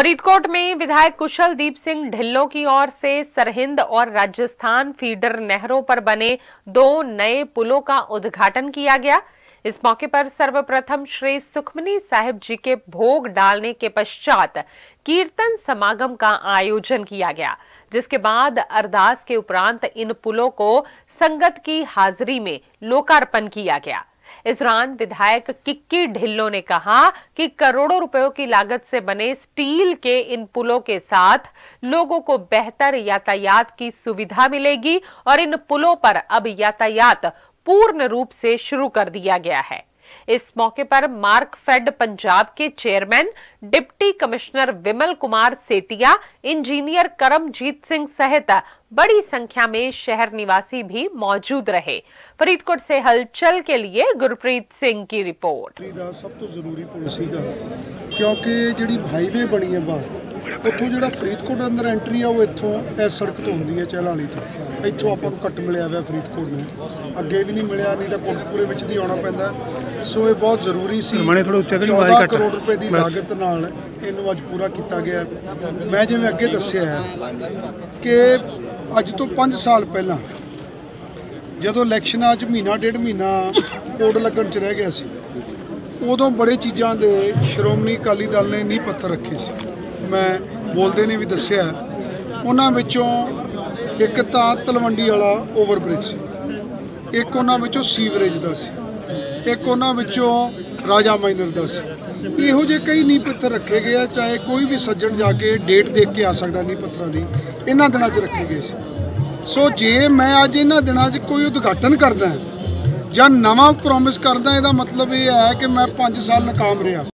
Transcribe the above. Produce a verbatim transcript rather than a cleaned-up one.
फरीदकोट में विधायक कुशलदीप सिंह ढिल्लों की ओर से सरहिंद और राजस्थान फीडर नहरों पर बने दो नए पुलों का उद्घाटन किया गया। इस मौके पर सर्वप्रथम श्री सुखमनी साहिब जी के भोग डालने के पश्चात कीर्तन समागम का आयोजन किया गया, जिसके बाद अरदास के उपरांत इन पुलों को संगत की हाजिरी में लोकार्पण किया गया। इस दौरान विधायक किक्की ढिल्लों ने कहा कि करोड़ों रुपयों की लागत से बने स्टील के इन पुलों के साथ लोगों को बेहतर यातायात की सुविधा मिलेगी और इन पुलों पर अब यातायात पूर्ण रूप से शुरू कर दिया गया है। इस मौके पर मार्कफेड पंजाब के chairman deputy commissioner Vimal Kumar Setia, engineer Karamjit Singh सहित बड़ी संख्या में शहर निवासी भी मौजूद रहे। फरीदकोट से हलचल के लिए गुरप्रीत सिंह की रिपोर्ट। सब तो जरूरी पुल सीगा क्योंकि जिहड़ी हाईवे बनी है बाहर उत्थों जिहड़ा फरीदकोट अंदर एंट्री है वो इत्थों इस सड़क तो होंदी है चैलाली तो इत्थों आपां नूं कट मिलिया हुआ फरीदकोट में अगे भी नहीं मिलिया, नहीं तो कोटकपुरे विच दी आउणा पैंदा। सो ये बहुत जरूरी सी। चौदह करोड़ रुपए की लागत नाल इहनूं अज पूरा किया गया। मैं जिवें अगे दस्सिया है कि अज तो पाँच साल पहला जदों इलैक्शनां च महीना डेढ़ महीना कोड लगन च रह गया सी, उदों बड़े चीज़ों के श्रोमणी अकाली दल ने नींह पत्थर रखे सी। मैं बोलते ने भी दस्सिया उन्हां विचों एक तां तलवंडी वाला ओवरब्रिज, एक उन्हां विचों सीवरेज दा सी, एक उन्हां विचों राजा माइनर दा सी। इहो जे कई नींह पत्थर रखे गए, चाहे कोई भी सज्जण जाके डेट देख के आ सकता नींह पत्थरां दी, इन्हां दिनां च रखे गए सी। सो जे मैं अज इन्हां दिनां च कोई उद्घाटन करदा जां नवां प्रॉमिस करदा, इहदा मतलब ये है कि मैं पाँच साल नाकाम रहा।